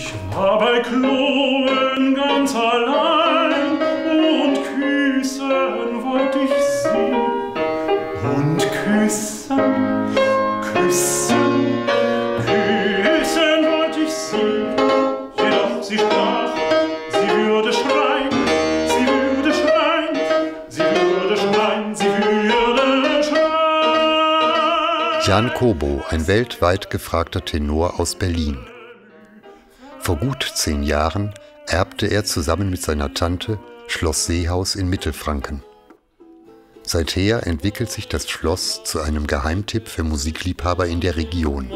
Ich war bei Chloen ganz allein und küssen wollte ich sie. Und küssen, küssen, küssen wollte ich sie. Jedoch sie sprach, sie würde schreien, sie würde schreien, sie würde schreien, sie würde schreien. Jan Kobo, ein weltweit gefragter Tenor aus Berlin. Vor gut 10 Jahren erbte er zusammen mit seiner Tante Schloss Seehaus in Mittelfranken. Seither entwickelt sich das Schloss zu einem Geheimtipp für Musikliebhaber in der Region.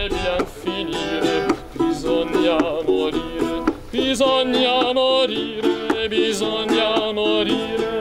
Bisogna morire, bisogna morire.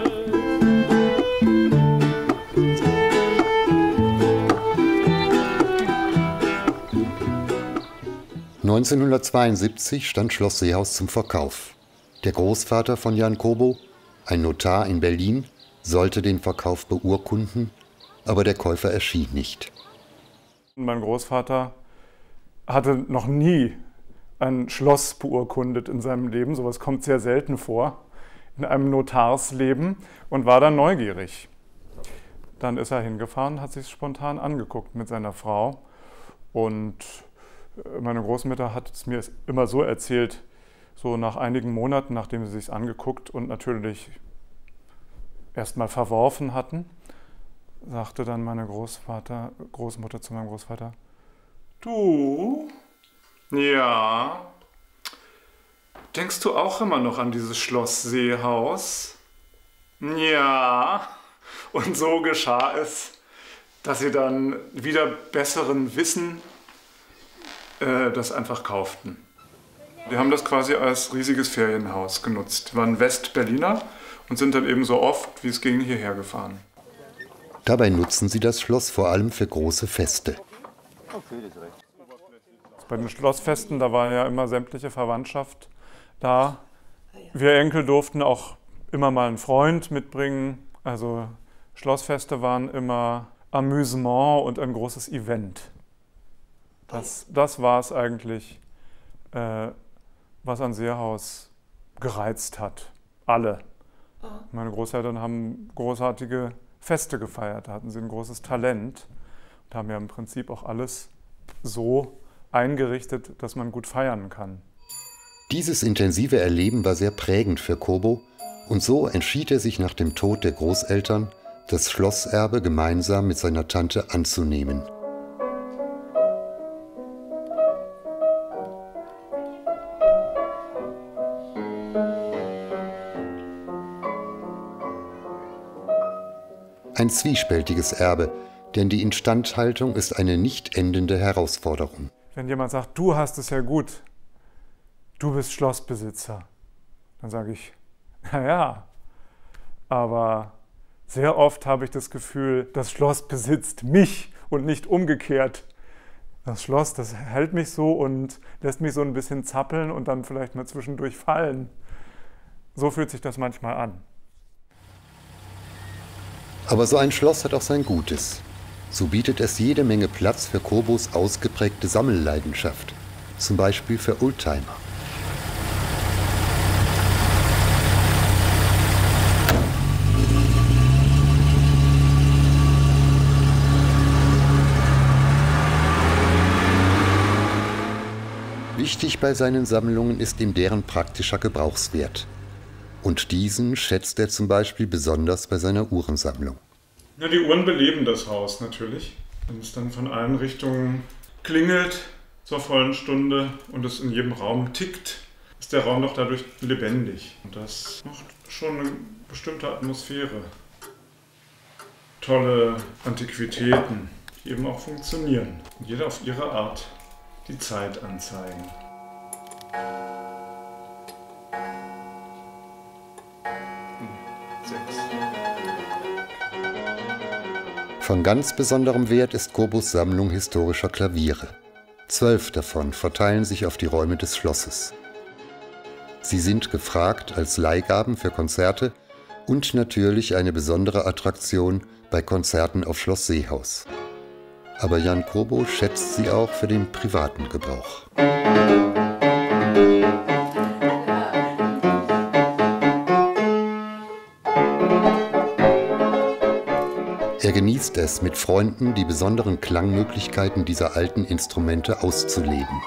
1972 stand Schloss Seehaus zum Verkauf. Der Großvater von Jan Kobo, ein Notar in Berlin, sollte den Verkauf beurkunden, aber der Käufer erschien nicht. Mein Großvater hatte noch nie ein Schloss beurkundet in seinem Leben. Sowas kommt sehr selten vor in einem Notarsleben und war dann neugierig. Dann ist er hingefahren, hat sich es spontan angeguckt mit seiner Frau. Und meine Großmutter hat es mir immer so erzählt, so nach einigen Monaten, nachdem sie es angeguckt und natürlich erstmal verworfen hatten, sagte dann meine Großmutter zu meinem Großvater: Du, ja, denkst du auch immer noch an dieses Schloss Seehaus? Ja, und so geschah es, dass sie dann wieder besseren Wissen das einfach kauften. Wir haben das quasi als riesiges Ferienhaus genutzt. Wir waren Westberliner und sind dann eben so oft, wie es ging, hierher gefahren. Dabei nutzen sie das Schloss vor allem für große Feste. Bei den Schlossfesten, da war ja immer sämtliche Verwandtschaft da. Wir Enkel durften auch immer mal einen Freund mitbringen. Also Schlossfeste waren immer Amüsement und ein großes Event. Das war es eigentlich, was an Seehaus gereizt hat. Alle. Meine Großeltern haben großartige Feste gefeiert, da hatten sie ein großes Talent und haben ja im Prinzip auch alles so eingerichtet, dass man gut feiern kann. Dieses intensive Erleben war sehr prägend für Kobo und so entschied er sich nach dem Tod der Großeltern, das Schlosserbe gemeinsam mit seiner Tante anzunehmen. Ein zwiespältiges Erbe, denn die Instandhaltung ist eine nicht endende Herausforderung. Wenn jemand sagt, du hast es ja gut, du bist Schlossbesitzer, dann sage ich, naja, aber sehr oft habe ich das Gefühl, das Schloss besitzt mich und nicht umgekehrt. Das Schloss, das hält mich so und lässt mich so ein bisschen zappeln und dann vielleicht mal zwischendurch fallen. So fühlt sich das manchmal an. Aber so ein Schloss hat auch sein Gutes. So bietet es jede Menge Platz für Kobos ausgeprägte Sammelleidenschaft, zum Beispiel für Oldtimer. Wichtig bei seinen Sammlungen ist ihm deren praktischer Gebrauchswert. Und diesen schätzt er zum Beispiel besonders bei seiner Uhrensammlung. Ja, die Uhren beleben das Haus natürlich. Wenn es dann von allen Richtungen klingelt zur vollen Stunde und es in jedem Raum tickt, ist der Raum doch dadurch lebendig. Und das macht schon eine bestimmte Atmosphäre. Tolle Antiquitäten, die eben auch funktionieren. Und jeder auf ihre Art die Zeit anzeigen. Von ganz besonderem Wert ist Kobos Sammlung historischer Klaviere. 12 davon verteilen sich auf die Räume des Schlosses. Sie sind gefragt als Leihgaben für Konzerte und natürlich eine besondere Attraktion bei Konzerten auf Schloss Seehaus. Aber Jan Kobo schätzt sie auch für den privaten Gebrauch. genießt es, mit Freunden die besonderen Klangmöglichkeiten dieser alten Instrumente auszuleben.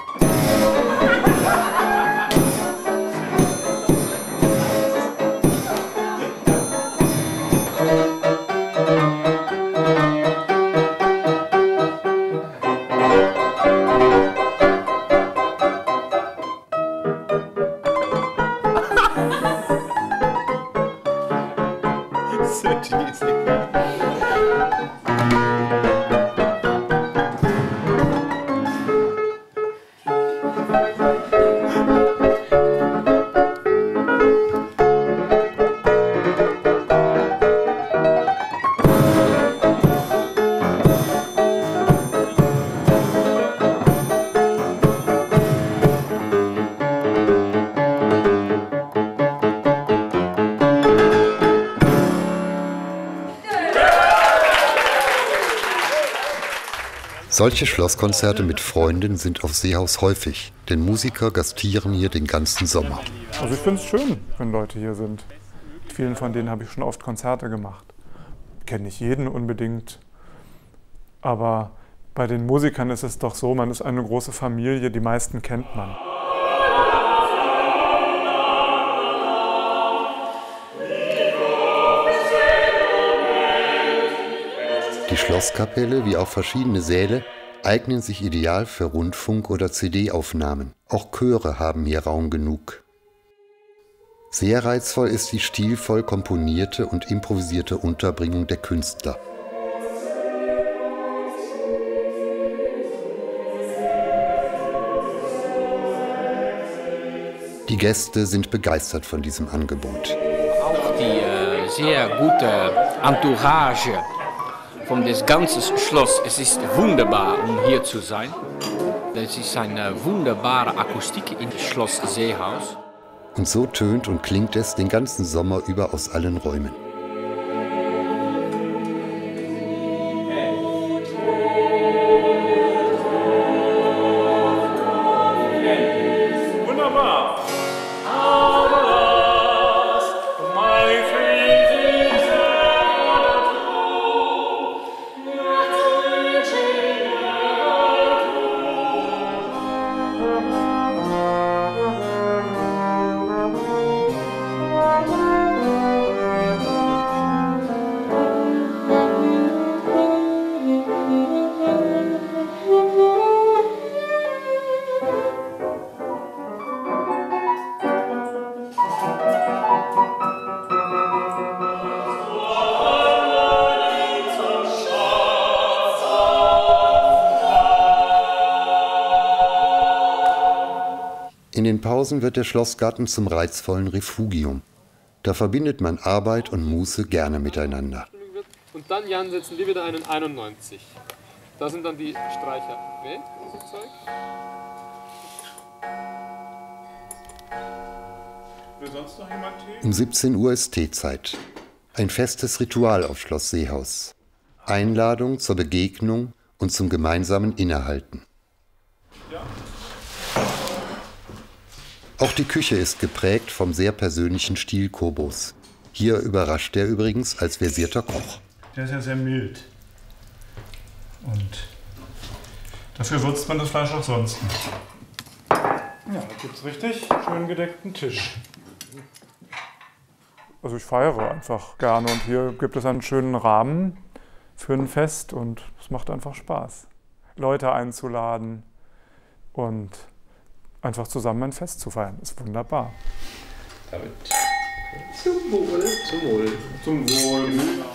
Solche Schlosskonzerte mit Freunden sind auf Seehaus häufig, denn Musiker gastieren hier den ganzen Sommer. Also ich finde es schön, wenn Leute hier sind. Mit vielen von denen habe ich schon oft Konzerte gemacht. Kenne nicht jeden unbedingt, aber bei den Musikern ist es doch so, man ist eine große Familie, die meisten kennt man. Die Schlosskapelle wie auch verschiedene Säle eignen sich ideal für Rundfunk- oder CD-Aufnahmen. Auch Chöre haben hier Raum genug. Sehr reizvoll ist die stilvoll komponierte und improvisierte Unterbringung der Künstler. Die Gäste sind begeistert von diesem Angebot. Auch die sehr gute Entourage von das ganze Schloss. Es ist wunderbar, um hier zu sein. Es ist eine wunderbare Akustik im Schloss Seehaus. Und so tönt und klingt es den ganzen Sommer über aus allen Räumen. Wunderbar! In den Pausen wird der Schlossgarten zum reizvollen Refugium. Da verbindet man Arbeit und Muße gerne miteinander. Und dann, Jan, setzen wir wieder einen 91. Da sind dann die Streicher weg, das Zeug. Will sonst noch jemand Tee? Um 17 Uhr ist Teezeit. Ein festes Ritual auf Schloss Seehaus. Einladung zur Begegnung und zum gemeinsamen Innehalten. Auch die Küche ist geprägt vom sehr persönlichen Stil Kobos. Hier überrascht er übrigens als versierter Koch. Der ist ja sehr mild. Und dafür würzt man das Fleisch auch sonst nicht. Ja, da gibt es richtig schön gedeckten Tisch. Also ich feiere einfach gerne und hier gibt es einen schönen Rahmen für ein Fest und es macht einfach Spaß, Leute einzuladen und einfach zusammen ein Fest zu feiern. Ist wunderbar. David. Zum Wohl. Zum Wohl. Zum Wohl.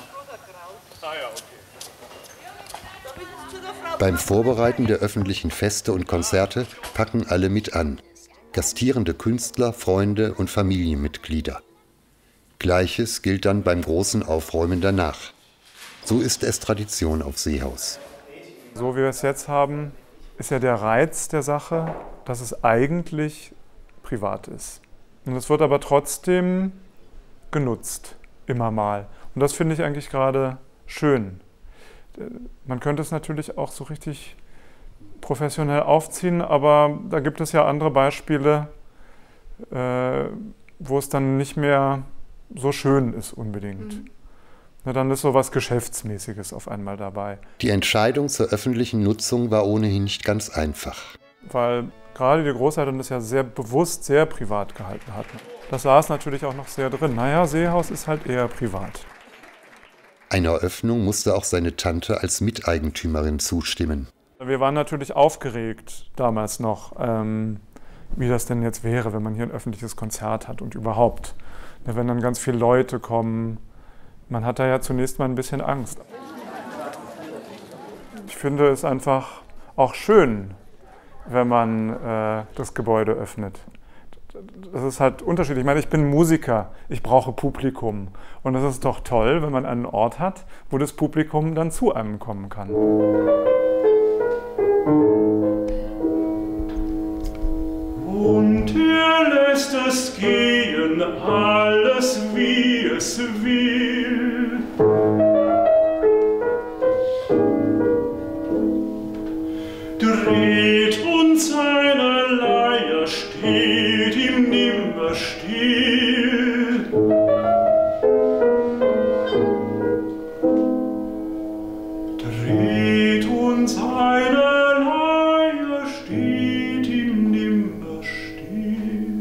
Beim Vorbereiten der öffentlichen Feste und Konzerte packen alle mit an. Gastierende Künstler, Freunde und Familienmitglieder. Gleiches gilt dann beim großen Aufräumen danach. So ist es Tradition auf Seehaus. So wie wir es jetzt haben, ist ja der Reiz der Sache, dass es eigentlich privat ist. Und es wird aber trotzdem genutzt, immer mal. Und das finde ich eigentlich gerade schön. Man könnte es natürlich auch so richtig professionell aufziehen, aber da gibt es ja andere Beispiele, wo es dann nicht mehr so schön ist unbedingt. Na, dann ist so was Geschäftsmäßiges auf einmal dabei. Die Entscheidung zur öffentlichen Nutzung war ohnehin nicht ganz einfach. Weil gerade die Großeltern das ja sehr bewusst, sehr privat gehalten hatten. Das saß natürlich auch noch sehr drin. Naja, Seehaus ist halt eher privat. Einer Eröffnung musste auch seine Tante als Miteigentümerin zustimmen. Wir waren natürlich aufgeregt damals noch, wie das denn jetzt wäre, wenn man hier ein öffentliches Konzert hat und überhaupt. Wenn dann ganz viele Leute kommen, man hat da ja zunächst mal ein bisschen Angst. Ich finde es einfach auch schön, wenn man das Gebäude öffnet. Das ist halt unterschiedlich. Ich meine, ich bin Musiker, ich brauche Publikum. Und es ist doch toll, wenn man einen Ort hat, wo das Publikum dann zu einem kommen kann. Und er lässt es gehen, alles wie es will. Dreht und seine Leier steht ihm nimmer still. Dreht und seine Leier steht ihm nimmer still.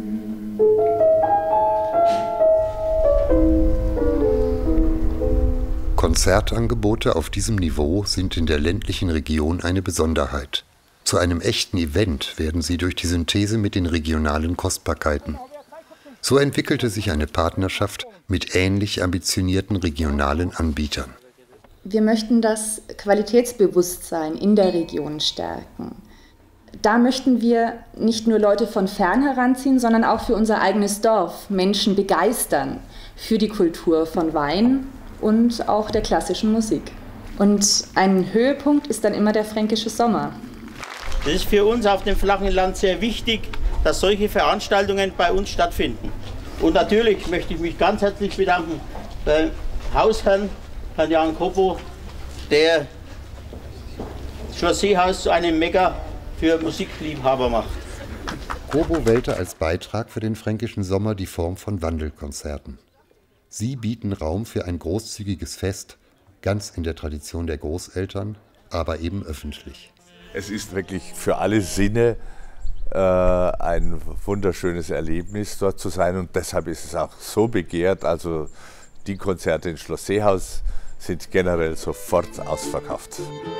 Konzertangebote auf diesem Niveau sind in der ländlichen Region eine Besonderheit. Zu einem echten Event werden sie durch die Synthese mit den regionalen Kostbarkeiten. So entwickelte sich eine Partnerschaft mit ähnlich ambitionierten regionalen Anbietern. Wir möchten das Qualitätsbewusstsein in der Region stärken. Da möchten wir nicht nur Leute von fern heranziehen, sondern auch für unser eigenes Dorf Menschen begeistern für die Kultur von Wein und auch der klassischen Musik. Und ein Höhepunkt ist dann immer der fränkische Sommer. Es ist für uns auf dem flachen Land sehr wichtig, dass solche Veranstaltungen bei uns stattfinden. Und natürlich möchte ich mich ganz herzlich bedanken beim Hausherrn, Herrn Jan Kopo, der Schloss Seehaus zu einem Mekka für Musikliebhaber macht. Kopo wählte als Beitrag für den fränkischen Sommer die Form von Wandelkonzerten. Sie bieten Raum für ein großzügiges Fest, ganz in der Tradition der Großeltern, aber eben öffentlich. Es ist wirklich für alle Sinne ein wunderschönes Erlebnis, dort zu sein, und deshalb ist es auch so begehrt. Also die Konzerte in Schloss Seehaus sind generell sofort ausverkauft.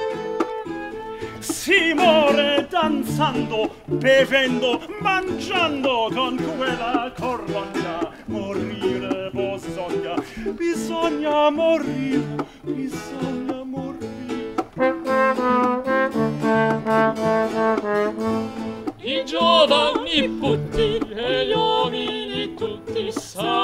Si muore danzando, bevendo, mangiando con quella corvaglia. Morire bisogna, bisogna morire, bisogna morire. I giovani putti e gli uomini tutti sanno